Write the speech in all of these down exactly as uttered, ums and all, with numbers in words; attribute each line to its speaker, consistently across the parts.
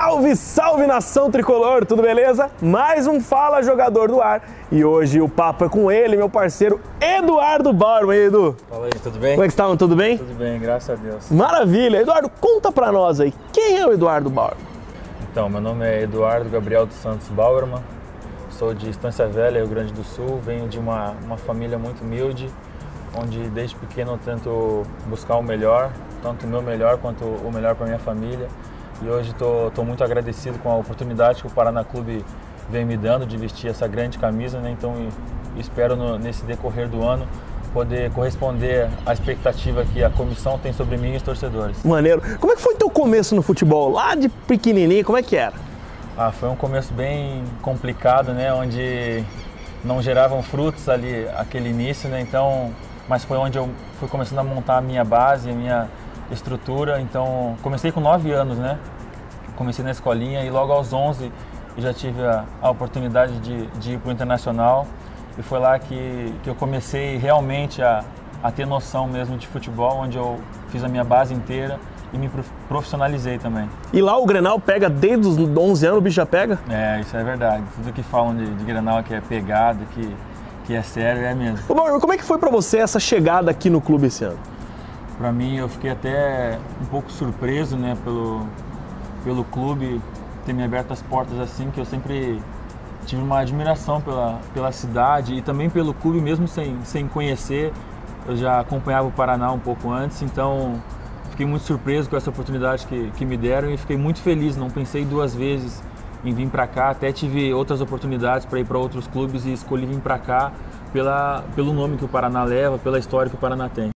Speaker 1: Salve, salve nação tricolor, tudo beleza? Mais um Fala Jogador do ar e hoje o papo é com ele, meu parceiro Eduardo Bauerman. E aí, Edu?
Speaker 2: Fala aí, tudo bem?
Speaker 1: Como é que estavam, tudo bem?
Speaker 2: Tudo bem, graças a Deus.
Speaker 1: Maravilha! Eduardo, conta pra nós aí, quem é o Eduardo Bauerman?
Speaker 2: Então, meu nome é Eduardo Gabriel dos Santos Bauerman, sou de Estância Velha, Rio Grande do Sul, venho de uma, uma família muito humilde, onde desde pequeno eu tento buscar o melhor, tanto o meu melhor quanto o melhor para minha família. E hoje estou muito agradecido com a oportunidade que o Paraná Clube vem me dando de vestir essa grande camisa, né? Então espero no, nesse decorrer do ano poder corresponder à expectativa que a comissão tem sobre mim e os torcedores.
Speaker 1: Maneiro. Como é que foi teu começo no futebol? Lá de pequenininho, como é que era?
Speaker 2: Ah, foi um começo bem complicado, né? Onde não geravam frutos ali aquele início, né? Então, mas foi onde eu fui começando a montar a minha base, a minha estrutura. Então, comecei com nove anos, né? Comecei na escolinha e logo aos onze eu já tive a, a oportunidade de, de ir para o Internacional. E foi lá que, que eu comecei realmente a, a ter noção mesmo de futebol, onde eu fiz a minha base inteira e me profissionalizei também.
Speaker 1: E lá o Grenal pega desde os onze anos, o bicho já pega?
Speaker 2: É, isso é verdade. Tudo que falam de, de Grenal que é pegado, que, que é sério, é mesmo.
Speaker 1: Ô, Bauerman, como é que foi pra você essa chegada aqui no clube esse ano?
Speaker 2: Para mim, eu fiquei até um pouco surpreso, né, pelo, pelo clube ter me aberto as portas assim, que eu sempre tive uma admiração pela, pela cidade e também pelo clube, mesmo sem, sem conhecer. Eu já acompanhava o Paraná um pouco antes, então fiquei muito surpreso com essa oportunidade que, que me deram e fiquei muito feliz, não pensei duas vezes em vir para cá, até tive outras oportunidades para ir para outros clubes e escolhi vir para cá pela, pelo nome que o Paraná leva, pela história que o Paraná tem.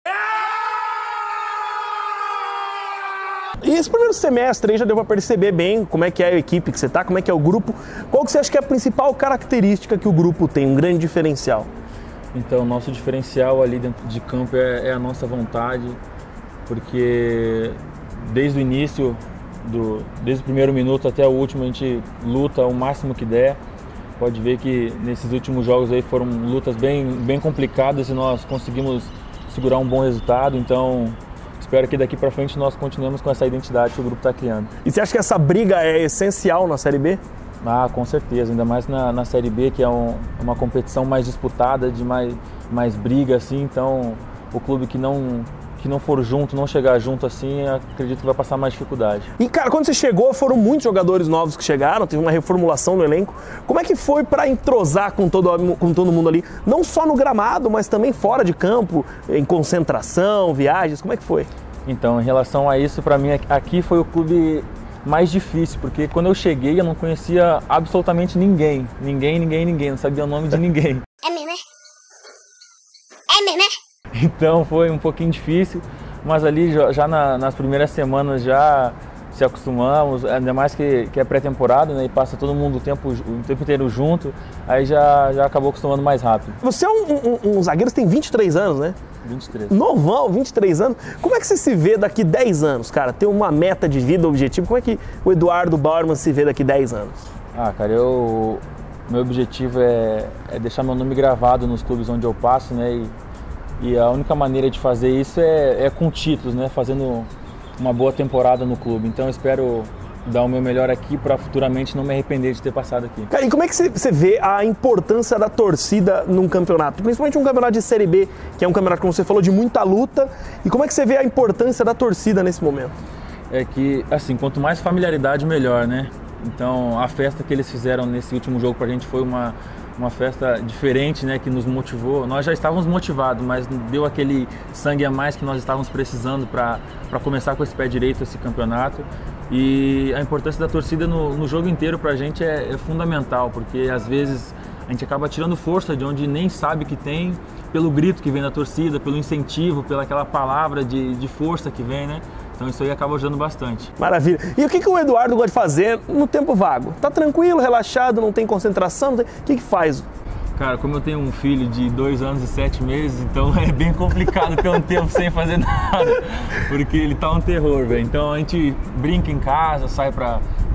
Speaker 1: E esse primeiro semestre aí já deu para perceber bem como é que é a equipe que você tá, como é que é o grupo. Qual que você acha que é a principal característica que o grupo tem, um grande diferencial?
Speaker 2: Então, o nosso diferencial ali dentro de campo é, é a nossa vontade, porque desde o início, do, desde o primeiro minuto até o último, a gente luta o máximo que der. Pode ver que nesses últimos jogos aí foram lutas bem, bem complicadas e nós conseguimos segurar um bom resultado, então espero que daqui para frente nós continuemos com essa identidade que o grupo está criando.
Speaker 1: E você acha que essa briga é essencial na Série B?
Speaker 2: Ah, com certeza, ainda mais na, na Série B, que é um, uma competição mais disputada, de mais, mais briga, assim, então o clube que não, que não for junto, não chegar junto assim, acredito que vai passar mais dificuldade.
Speaker 1: E cara, quando você chegou, foram muitos jogadores novos que chegaram, teve uma reformulação no elenco. Como é que foi para entrosar com todo, com todo mundo ali? Não só no gramado, mas também fora de campo, em concentração, viagens, como é que foi?
Speaker 2: Então, em relação a isso, para mim aqui foi o clube mais difícil, porque quando eu cheguei eu não conhecia absolutamente ninguém, ninguém, ninguém, ninguém, não sabia o nome de ninguém.
Speaker 3: É mesmo, é? É mesmo, é?
Speaker 2: Então foi um pouquinho difícil, mas ali já na, nas primeiras semanas já se acostumamos, ainda mais que, que é pré-temporada, né, e passa todo mundo o tempo, o tempo inteiro junto, aí já, já acabou acostumando mais rápido.
Speaker 1: Você é um, um, um zagueiro que tem vinte e três anos, né?
Speaker 2: vinte e três.
Speaker 1: Novão, vinte e três anos. Como é que você se vê daqui dez anos, cara? Ter uma meta de vida, objetivo. Como é que o Eduardo Bauerman se vê daqui dez anos?
Speaker 2: Ah, cara, eu... Meu objetivo é, é deixar meu nome gravado nos clubes onde eu passo, né? E, e a única maneira de fazer isso é, é com títulos, né? Fazendo uma boa temporada no clube. Então eu espero dar o meu melhor aqui para futuramente não me arrepender de ter passado aqui.
Speaker 1: Cara, e como é que você vê a importância da torcida num campeonato? Principalmente um campeonato de Série B, que é um campeonato, como você falou, de muita luta. E como é que você vê a importância da torcida nesse momento?
Speaker 2: É que, assim, quanto mais familiaridade, melhor, né? Então, a festa que eles fizeram nesse último jogo pra gente foi uma, uma festa diferente, né? Que nos motivou. Nós já estávamos motivados, mas deu aquele sangue a mais que nós estávamos precisando para começar com esse pé direito esse campeonato. E a importância da torcida no, no jogo inteiro pra gente é, é fundamental, porque às vezes a gente acaba tirando força de onde nem sabe que tem, pelo grito que vem da torcida, pelo incentivo, pela aquela palavra de, de força que vem, né? Então isso aí acaba ajudando bastante.
Speaker 1: Maravilha. E o que, que o Eduardo gosta de fazer no tempo vago? Tá tranquilo, relaxado, não tem concentração? Não tem... O que que faz?
Speaker 2: Cara, como eu tenho um filho de dois anos e sete meses, então é bem complicado ter um tempo sem fazer nada, porque ele tá um terror, velho. Então a gente brinca em casa, sai para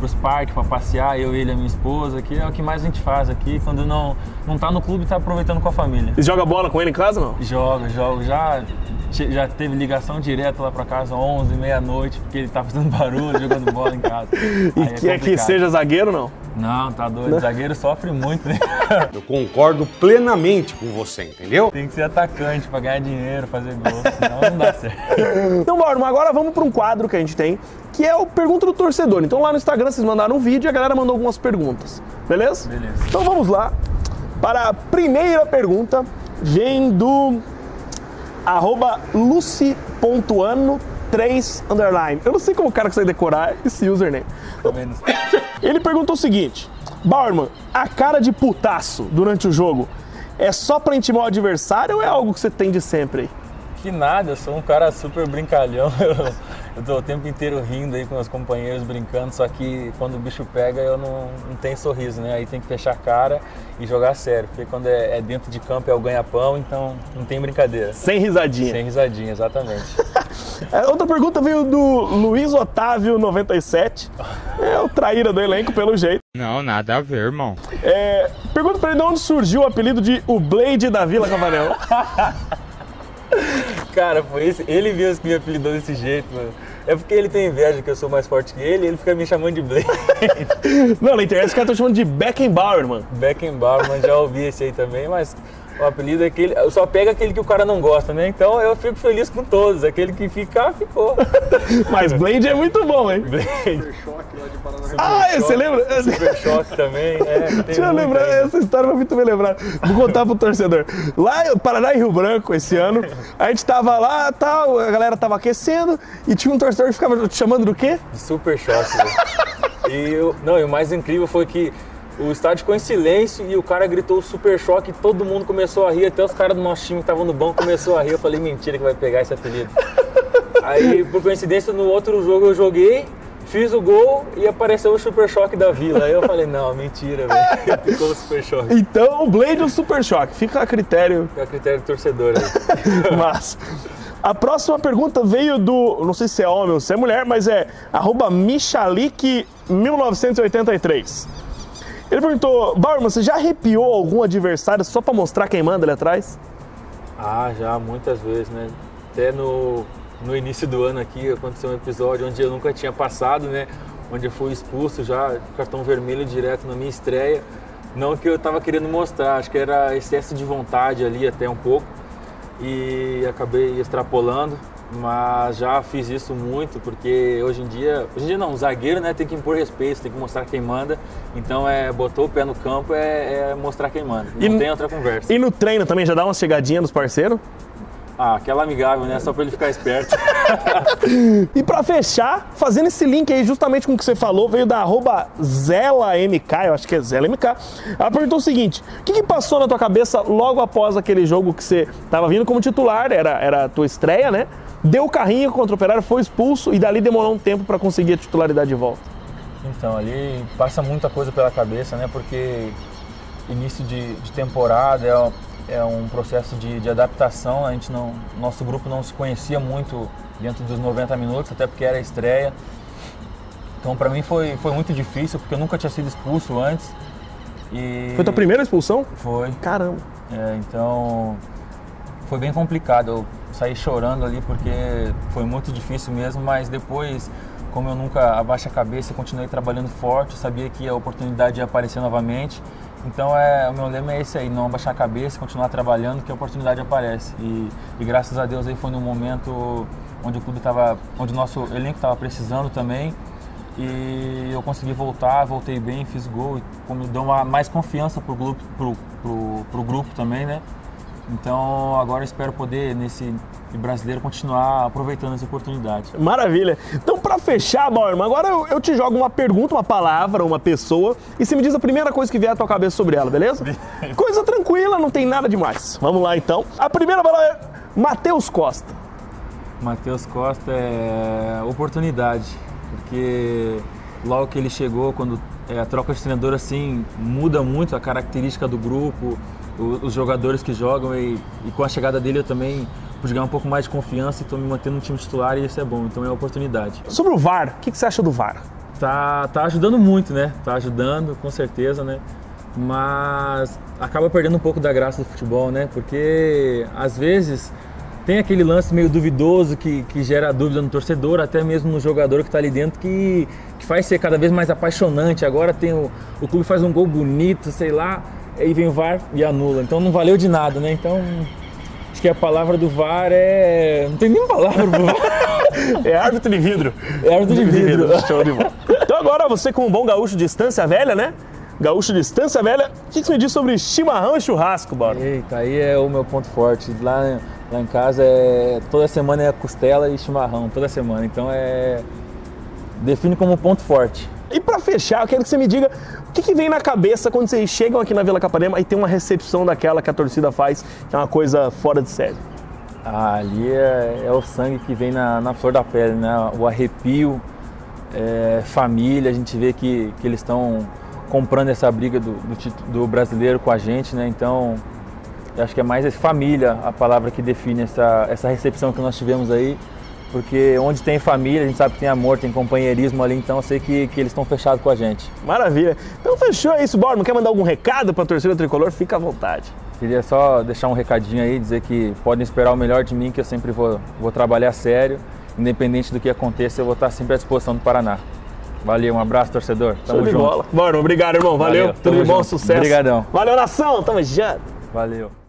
Speaker 2: para os parques, para passear, eu, ele e a minha esposa, que é o que mais a gente faz aqui, quando não, não tá no clube, tá aproveitando com a família.
Speaker 1: E joga bola com ele em casa, não?
Speaker 2: Joga, joga. Já, já teve ligação direta lá para casa, onze, meia-noite, porque ele tá fazendo barulho, jogando bola em casa.
Speaker 1: E
Speaker 2: Aí
Speaker 1: quer
Speaker 2: é
Speaker 1: que seja zagueiro, não?
Speaker 2: Não, tá doido. Não. Zagueiro sofre muito, né?
Speaker 4: Eu concordo plenamente com você, entendeu?
Speaker 2: Tem que ser atacante pra ganhar dinheiro, fazer gol, senão não dá certo.
Speaker 1: Então, Bauerman, agora vamos para um quadro que a gente tem, que é o Pergunta do Torcedor. Então lá no Instagram vocês mandaram um vídeo e a galera mandou algumas perguntas, beleza?
Speaker 2: Beleza.
Speaker 1: Então vamos lá para a primeira pergunta, vem do arroba lucy.ano três underline. Eu não sei como o cara consegue decorar esse username.
Speaker 2: Menos.
Speaker 1: Ele perguntou o seguinte: Bauerman, a cara de putaço durante o jogo é só pra intimar o adversário ou é algo que você tem de sempre aí?
Speaker 2: Que nada, eu sou um cara super brincalhão. Eu tô o tempo inteiro rindo aí com os companheiros, brincando, só que quando o bicho pega eu não, não tenho sorriso, né? Aí tem que fechar a cara e jogar sério, porque quando é, é dentro de campo é o ganha-pão, então não tem brincadeira.
Speaker 1: Sem risadinha.
Speaker 2: Sem risadinha, exatamente.
Speaker 1: Outra pergunta veio do Luiz Otávio noventa e sete, é o traíra do elenco pelo jeito.
Speaker 5: Não, nada a ver, irmão.
Speaker 1: É, pergunta pra ele de onde surgiu o apelido de o Blade da Vila Cavanel.
Speaker 2: Cara, foi esse, ele mesmo que me apelidou desse jeito, mano. É porque ele tem inveja que eu sou mais forte que ele e ele fica me chamando de Blade.
Speaker 1: Não, na internet os caras estão chamando de Beckenbauer, mano.
Speaker 2: Beckenbauer, mano, já ouvi esse aí também, mas o apelido é aquele, eu só pego aquele que o cara não gosta, né? Então eu fico feliz com todos, aquele que ficar, ficou.
Speaker 1: Mas Blade é muito bom, hein?
Speaker 2: Blade.
Speaker 6: Super Choque lá de Paraná.
Speaker 1: Ah, é, você lembra?
Speaker 2: Super Choque também, é.
Speaker 1: Deixa eu lembrar, essa história vai muito bem lembrar. Vou contar pro torcedor. Lá em Paraná e Rio Branco, esse ano, a gente tava lá, tal, a galera tava aquecendo e tinha um torcedor que ficava te chamando do quê?
Speaker 2: De Super Choque, né? E eu, não, e o mais incrível foi que o estádio ficou em silêncio e o cara gritou Super Choque e todo mundo começou a rir, até os caras do nosso time que estavam no banco começaram a rir. Eu falei, mentira que vai pegar esse apelido. Aí, por coincidência, no outro jogo eu joguei, fiz o gol e apareceu o Super Choque da Vila. Aí eu falei, não, mentira, velho. Ficou o Super Choque.
Speaker 1: Então, o Blade é o Super Choque. Fica a critério.
Speaker 2: Fica a critério do torcedor aí.
Speaker 1: Mas a próxima pergunta veio do, não sei se é homem ou se é mulher, mas é arroba Michalik mil novecentos e oitenta e três. Ele perguntou, Bauerman, você já arrepiou algum adversário só pra mostrar quem manda ali atrás?
Speaker 2: Ah, já, muitas vezes, né? Até no, no início do ano aqui aconteceu um episódio onde eu nunca tinha passado, né? Onde eu fui expulso já, cartão vermelho direto na minha estreia. Não que eu tava querendo mostrar, acho que era excesso de vontade ali até um pouco. E acabei extrapolando. Mas já fiz isso muito, porque hoje em dia, hoje em dia não, o zagueiro, né, tem que impor respeito, tem que mostrar quem manda. Então, é, botou o pé no campo, é, é mostrar quem manda, não
Speaker 1: e,
Speaker 2: tem outra conversa.
Speaker 1: E no treino também já dá uma chegadinha nos parceiros?
Speaker 2: Ah, aquela amigável, né, só pra ele ficar esperto.
Speaker 1: E pra fechar, fazendo esse link aí justamente com o que você falou, veio da arroba ZelaMK, eu acho que é ZelaMK. Ela perguntou o seguinte, o que, que passou na tua cabeça logo após aquele jogo que você tava vindo como titular, era, era a tua estreia, né? Deu o carrinho contra o Operário, foi expulso e dali demorou um tempo para conseguir a titularidade de volta.
Speaker 2: Então, ali passa muita coisa pela cabeça, né? Porque início de, de temporada é, é um processo de, de adaptação. A gente não, nosso grupo não se conhecia muito dentro dos noventa minutos, até porque era a estreia. Então, para mim foi, foi muito difícil, porque eu nunca tinha sido expulso antes. E
Speaker 1: foi tua primeira expulsão?
Speaker 2: Foi.
Speaker 1: Caramba.
Speaker 2: É, então, foi bem complicado. Eu saí chorando ali porque foi muito difícil mesmo, mas depois, como eu nunca abaixo a cabeça, eu continuei trabalhando forte, eu sabia que a oportunidade ia aparecer novamente. Então, é, o meu lema é esse aí, não abaixar a cabeça, continuar trabalhando, que a oportunidade aparece. E, e graças a Deus aí foi num momento onde o clube estava, onde o nosso elenco estava precisando também. E eu consegui voltar, voltei bem, fiz gol, e me deu uma, mais confiança pro grupo, pro, pro, pro grupo também, né? Então agora eu espero poder, nesse brasileiro, continuar aproveitando essa oportunidade.
Speaker 1: Maravilha! Então, para fechar, Bauerman, agora eu, eu te jogo uma pergunta, uma palavra, uma pessoa, e você me diz a primeira coisa que vier à tua cabeça sobre ela, beleza? Coisa tranquila, não tem nada demais. Vamos lá então. A primeira palavra é Matheus Costa.
Speaker 2: Matheus Costa é oportunidade, porque logo que ele chegou, quando é, a troca de treinador assim muda muito a característica do grupo, os jogadores que jogam, e, e com a chegada dele eu também pude ganhar um pouco mais de confiança e estou me mantendo no time titular, e isso é bom, então é uma oportunidade.
Speaker 1: Sobre o V A R, o que, que você acha do V A R?
Speaker 2: Tá, tá ajudando muito, né? Tá ajudando, com certeza, né? Mas acaba perdendo um pouco da graça do futebol, né? Porque às vezes tem aquele lance meio duvidoso que, que gera dúvida no torcedor, até mesmo no jogador que está ali dentro, que, que faz ser cada vez mais apaixonante. Agora tem o, o clube faz um gol bonito, sei lá, aí vem o V A R e anula. Então não valeu de nada, né? Então acho que a palavra do V A R é... Não tem nem palavra pro V A R.
Speaker 1: É árbitro de vidro.
Speaker 2: É árbitro de vidro.
Speaker 1: Show de bola. Então agora você, como um bom gaúcho de Estância Velha, né? Gaúcho de Estância Velha, o que você me diz sobre chimarrão e churrasco, Borba?
Speaker 2: Eita, aí é o meu ponto forte. Lá, lá em casa, é, toda semana é costela e chimarrão, toda semana. Então é... define como ponto forte.
Speaker 1: E pra fechar, eu quero que você me diga o que, que vem na cabeça quando vocês chegam aqui na Vila Capanema e tem uma recepção daquela que a torcida faz, que é uma coisa fora de série.
Speaker 2: Ah, ali é, é o sangue que vem na, na flor da pele, né? O arrepio, é, família, a gente vê que, que eles estão comprando essa briga do, do, do brasileiro com a gente, né? Então, eu acho que é mais família a palavra que define essa, essa recepção que nós tivemos aí, porque onde tem família, a gente sabe que tem amor, tem companheirismo ali, então eu sei que, que eles estão fechados com a gente.
Speaker 1: Maravilha. Então fechou, é isso, Borba. Quer mandar algum recado pra torcida tricolor? Fica à vontade.
Speaker 2: Queria só deixar um recadinho aí, dizer que podem esperar o melhor de mim, que eu sempre vou, vou trabalhar sério, independente do que aconteça, eu vou estar sempre à disposição do Paraná. Valeu, um abraço, torcedor. Tamo
Speaker 1: Show de
Speaker 2: junto.
Speaker 1: bola. Borba, obrigado, irmão. Valeu.
Speaker 2: Valeu.
Speaker 1: Tudo de bom,
Speaker 2: junto.
Speaker 1: sucesso.
Speaker 2: Obrigadão.
Speaker 1: Valeu, nação. Tamo junto.
Speaker 2: Valeu.